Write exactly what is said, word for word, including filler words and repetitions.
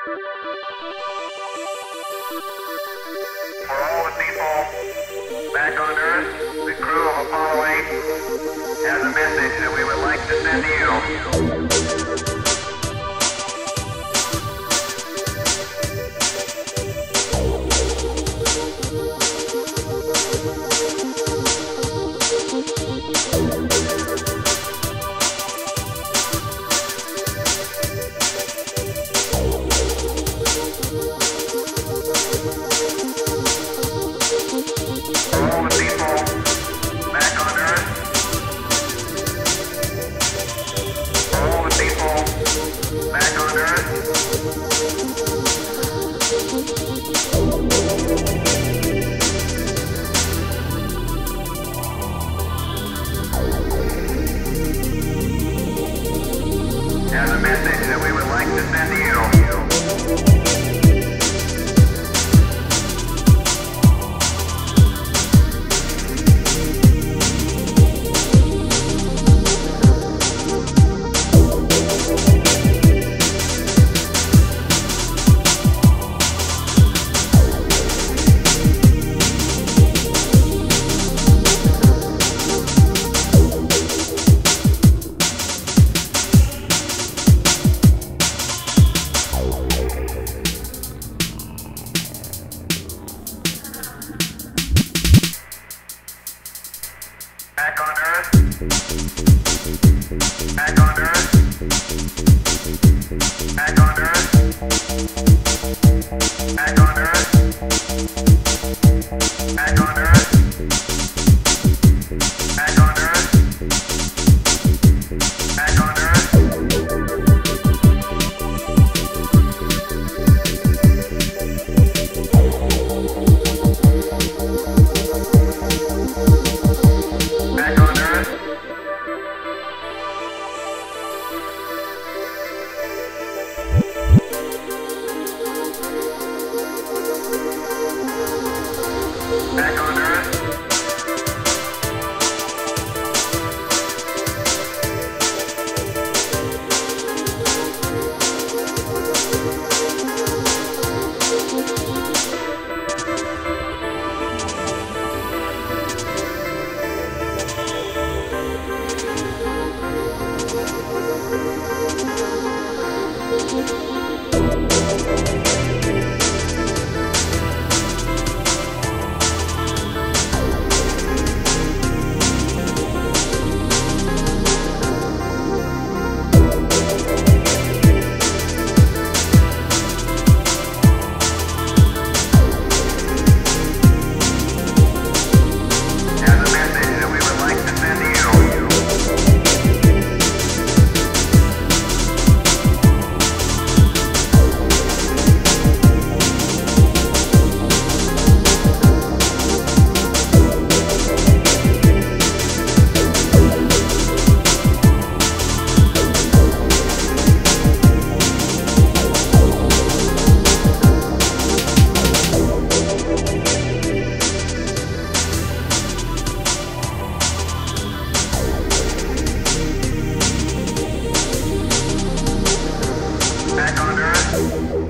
For all the people back on Earth, the crew of Apollo eight has a message that we would like to send to you. Has a message that we would like to send to you. Back on Earth. Back on Earth. Back on Earth. Back on Earth. Back on Earth. Back on Earth. Back on Earth. Back on Earth. Back on Earth.